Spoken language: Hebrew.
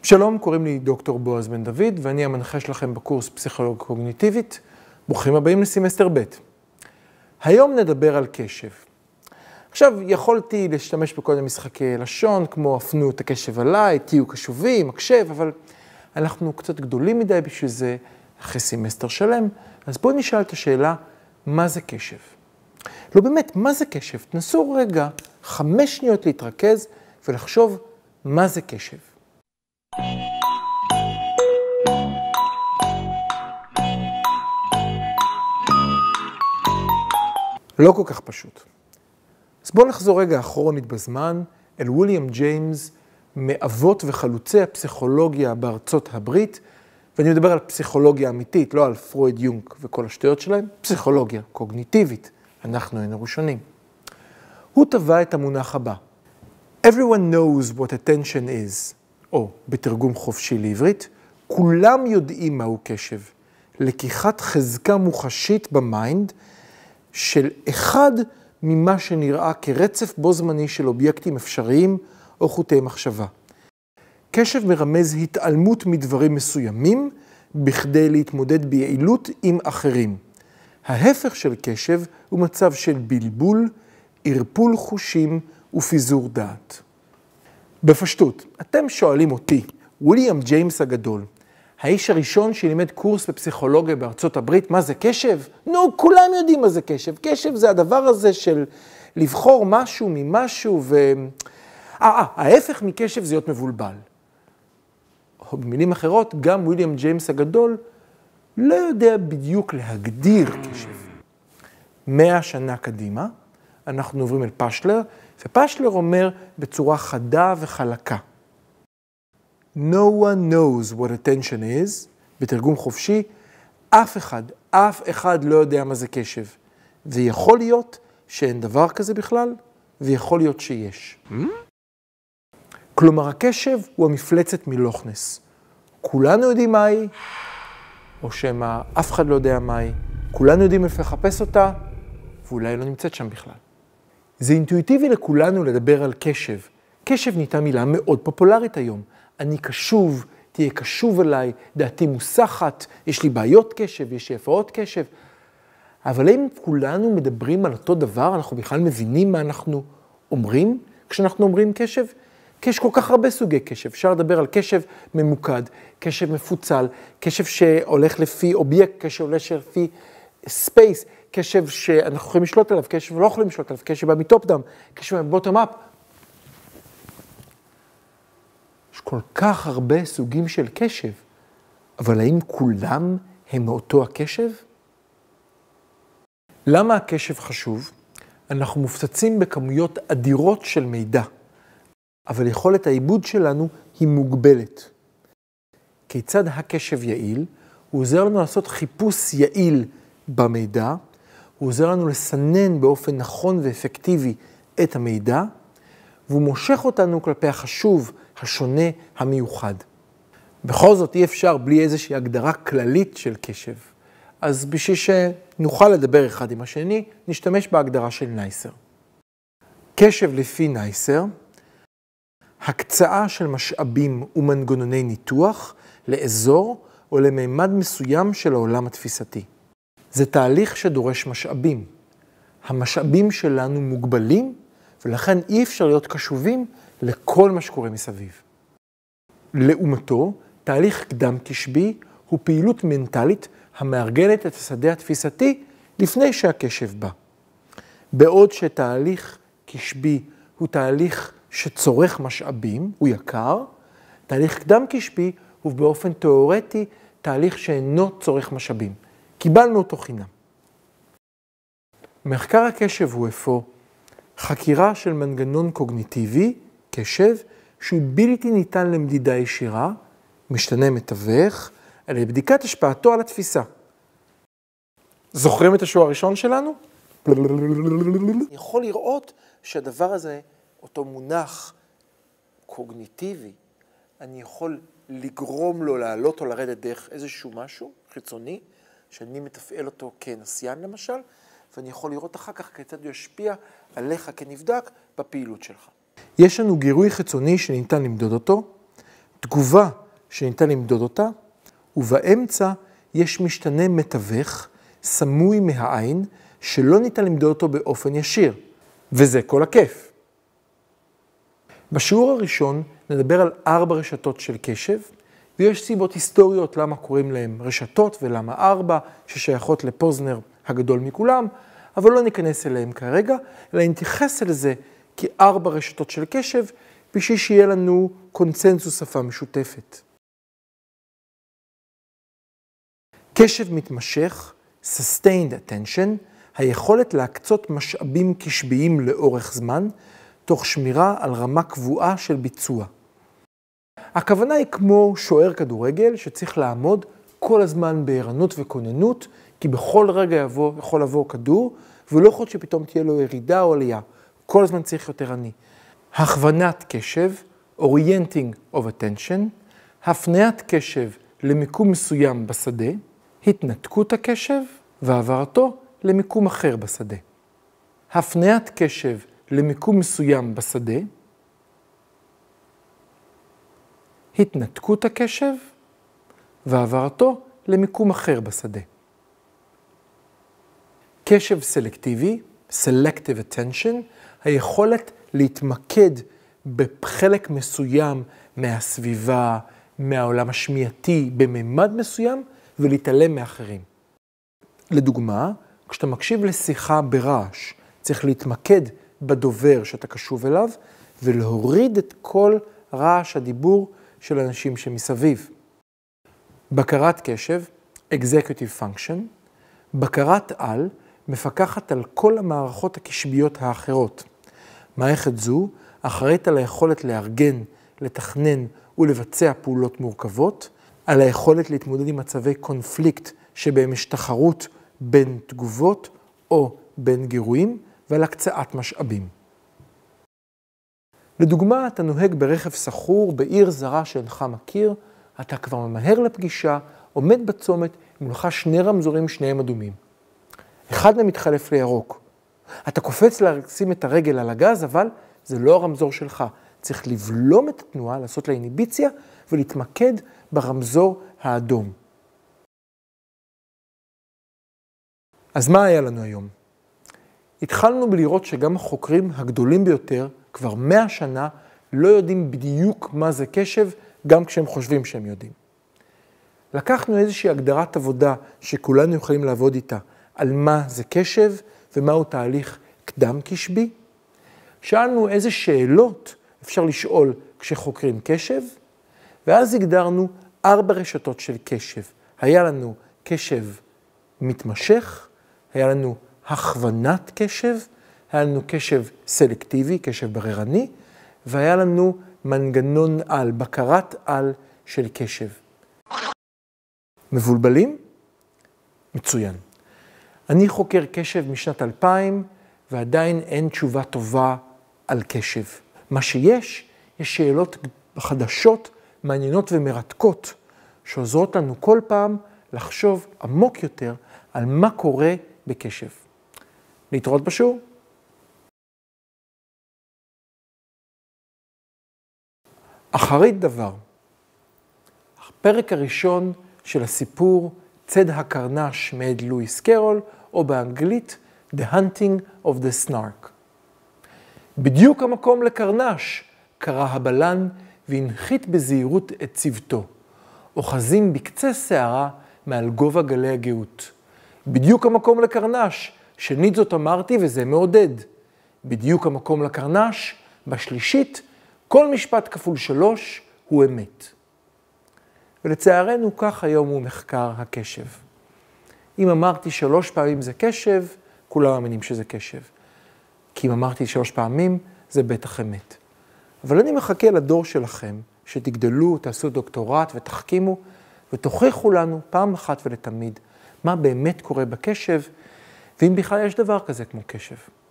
שלום, קוראים לי דוקטור בועז בן דוד, ואני המנחה שלכם בקורס פסיכולוגיה קוגניטיבית. ברוכים הבאים לסמסטר ב'. היום נדבר על קשב. עכשיו, יכולתי להשתמש בכל מיני משחקי לשון, כמו הפנו את הקשב עליי, תהיו קשובים, הקשב, אבל אנחנו קצת גדולים מדי בשביל זה, אחרי סמסטר שלם. אז בואו נשאל את השאלה, מה זה קשב? לא באמת, מה זה קשב? תנסו רגע 5 שניות להתרכז ולחשוב מה זה קשב. לא כל כך פשוט. אז בואו נחזור רגע אחרונית בזמן אל וויליאם ג'יימס, מאבות וחלוצי הפסיכולוגיה בארצות הברית, ואני מדבר על פסיכולוגיה אמיתית, לא על פרויד, יונג וכל השטויות שלהם, פסיכולוגיה קוגניטיבית, אנחנו היינו ראשונים. הוא טבע את המונח הבא: Everyone knows what attention is, או בתרגום חופשי לעברית, כולם יודעים מהו קשב, לקיחת חזקה מוחשית במיינד של אחד ממה שנראה כרצף בו זמני של אובייקטים אפשריים או חוטי מחשבה. קשב מרמז התעלמות מדברים מסוימים בכדי להתמודד ביעילות עם אחרים. ההפך של קשב הוא מצב של בלבול, ערפול חושים ופיזור דעת. בפשטות, אתם שואלים אותי, וויליאם ג'יימס הגדול, האיש הראשון שלימד קורס בפסיכולוגיה בארצות הברית, מה זה קשב? נו, כולם יודעים מה זה קשב. קשב זה הדבר הזה של לבחור משהו ממשהו ההפך מקשב זה להיות מבולבל. או במילים אחרות, גם וויליאם ג'יימס הגדול לא יודע בדיוק להגדיר קשב. 100 שנה קדימה, אנחנו עוברים אל פשלר, ופשלר אומר בצורה חדה וחלקה: No one knows what attention is, בתרגום חופשי, אף אחד לא יודע מה זה קשב. ויכול להיות שאין דבר כזה בכלל, ויכול להיות שיש. כלומר, הקשב הוא המפלצת מלוכנס. כולנו יודעים מהי, או שמה אף אחד לא יודע מהי, כולנו יודעים איפה לחפש אותה, ואולי לא נמצאת שם בכלל. זה אינטואיטיבי לכולנו לדבר על קשב. קשב נהייתה מילה מאוד פופולרית היום. אני קשוב, תהיה קשוב אליי, דעתי מוסחת, יש לי בעיות קשב, יש לי הפרעות קשב. אבל אם כולנו מדברים על אותו דבר, אנחנו בכלל מבינים מה אנחנו אומרים כשאנחנו אומרים קשב? כי יש כל כך הרבה סוגי קשב. אפשר לדבר על קשב ממוקד, קשב מפוצל, קשב שהולך לפי אובייקט, קשב שהולך לפי ספייס, קשב שאנחנו יכולים לשלוט עליו, קשב ולא יכולים לשלוט עליו, קשב מטופ דאון, קשב מבוטום אפ. יש כל כך הרבה סוגים של קשב, אבל האם כולם הם מאותו הקשב? למה הקשב חשוב? אנחנו מופצצים בכמויות אדירות של מידע, אבל יכולת העיבוד שלנו היא מוגבלת. כיצד הקשב יעיל? הוא עוזר לנו לעשות חיפוש יעיל במידע, הוא עוזר לנו לסנן באופן נכון ואפקטיבי את המידע, והוא מושך אותנו כלפי החשוב, השונה, המיוחד. בכל זאת אי אפשר בלי איזושהי הגדרה כללית של קשב. אז בשביל שנוכל לדבר אחד עם השני, נשתמש בהגדרה של נייסר. קשב לפי נייסר, הקצאה של משאבים ומנגנוני ניתוח לאזור או לממד מסוים של העולם התפיסתי. זה תהליך שדורש משאבים. המשאבים שלנו מוגבלים, ולכן אי אפשר להיות קשובים לכל מה שקורה מסביב. לעומתו, תהליך קדם קשבי הוא פעילות מנטלית המארגנת את השדה התפיסתי לפני שהקשב בא. בעוד שתהליך קשבי הוא תהליך שצורך משאבים, הוא יקר, תהליך קדם קשבי הוא באופן תיאורטי תהליך שאינו צורך משאבים. קיבלנו אותו חינם. מחקר הקשב הוא אפוא חקירה של מנגנון קוגניטיבי, קשב, שהוא בלתי ניתן למדידה ישירה, משתנה מתווך, על בדיקת השפעתו על התפיסה. זוכרים את השוע הראשון שלנו? יכול לראות שהדבר הזה, אותו מונח קוגניטיבי, אני יכול לגרום לו לעלות או לרדת דרך איזשהו משהו חיצוני, שאני מתפעל אותו כנסיין למשל, ואני יכול לראות אחר כך כיצד הוא ישפיע עליך כנבדק בפעילות שלך. יש לנו גירוי חיצוני שניתן למדוד אותו, תגובה שניתן למדוד אותה, ובאמצע יש משתנה מתווך, סמוי מהעין, שלא ניתן למדוד אותו באופן ישיר. וזה כל הכיף. בשיעור הראשון נדבר על 4 רשתות של קשב, ויש סיבות היסטוריות למה קוראים להם רשתות ולמה 4, ששייכות לפוזנר הגדול מכולם, אבל לא ניכנס אליהם כרגע, אלא נתייחס אל זה כ4 רשתות של קשב, בשביל שיהיה לנו קונצנזוס שפה משותפת. קשב מתמשך, sustained attention, היכולת להקצות משאבים קשביים לאורך זמן, תוך שמירה על רמה קבועה של ביצוע. הכוונה היא כמו שוער כדורגל שצריך לעמוד כל הזמן בערנות וכוננות, כי בכל רגע יכול לבוא כדור, ולא יכול שפתאום תהיה לו ירידה או עלייה. כל הזמן צריך יותר עני. הכוונת קשב, orienting of attention, הפניית קשב למיקום מסוים בשדה, התנתקות הקשב והעברתו למיקום אחר בשדה. הפניית קשב למיקום מסוים בשדה, התנתקות הקשב והעברתו למיקום אחר בשדה. קשב סלקטיבי, selective attention, היכולת להתמקד בחלק מסוים מהסביבה, מהעולם השמיעתי, בממד מסוים, ולהתעלם מאחרים. לדוגמה, כשאתה מקשיב לשיחה ברעש, צריך להתמקד בדובר שאתה קשוב אליו, ולהוריד את כל רעש הדיבור של אנשים שמסביב. בקרת קשב, executive function, בקרת על, מפקחת על כל המערכות הקשביות האחרות. מערכת זו אחראית על היכולת לארגן, לתכנן ולבצע פעולות מורכבות, על היכולת להתמודד עם מצבי קונפליקט שבהם יש תחרות בין תגובות או בין גירויים, ועל הקצאת משאבים. לדוגמה, אתה נוהג ברכב סחור בעיר זרה שאינך מכיר, אתה כבר ממהר לפגישה, עומד בצומת, מולך 2 רמזורים, שניהם אדומים. אחד מהם מתחלף לירוק. אתה קופץ לשים את הרגל על הגז, אבל זה לא הרמזור שלך. צריך לבלום את התנועה, לעשות לה איניביציה, ולהתמקד ברמזור האדום. אז מה היה לנו היום? התחלנו בלראות שגם החוקרים הגדולים ביותר, כבר 100 שנה, לא יודעים בדיוק מה זה קשב, גם כשהם חושבים שהם יודעים. לקחנו איזושהי הגדרת עבודה שכולנו יכולים לעבוד איתה, על מה זה קשב ומהו תהליך קדם קשבי. שאלנו איזה שאלות אפשר לשאול כשחוקרים קשב, ואז הגדרנו 4 רשתות של קשב. היה לנו קשב מתמשך, היה לנו הכוונת קשב, היה לנו קשב סלקטיבי, קשב בררני, והיה לנו מנגנון על, בקרת על של קשב. מבולבלים? מצוין. אני חוקר קשב משנת 2000, ועדיין אין תשובה טובה על קשב. מה שיש, יש שאלות חדשות, מעניינות ומרתקות, שעוזרות לנו כל פעם לחשוב עמוק יותר על מה קורה בקשב. להתראות בשיעור. אחרית דבר. הפרק הראשון של הסיפור צד הקרנש מאת לואיס קרול, או באנגלית The Hunting of the Snark. בדיוק המקום לקרנש, קרא הבלן והנחית בזהירות את צוותו. אוחזים בקצה שערה מעל גובה גלי הגאות. בדיוק המקום לקרנש, שנית זאת אמרתי וזה מעודד. בדיוק המקום לקרנש, בשלישית, כל משפט כפול 3 הוא אמת. ולצערנו כך היום הוא מחקר הקשב. אם אמרתי 3 פעמים זה קשב, כולם מאמינים שזה קשב. כי אם אמרתי 3 פעמים, זה בטח אמת. אבל אני מחכה לדור שלכם, שתגדלו, תעשו דוקטורט ותחכימו, ותוכיחו לנו פעם אחת ולתמיד מה באמת קורה בקשב, ואם בכלל יש דבר כזה כמו קשב.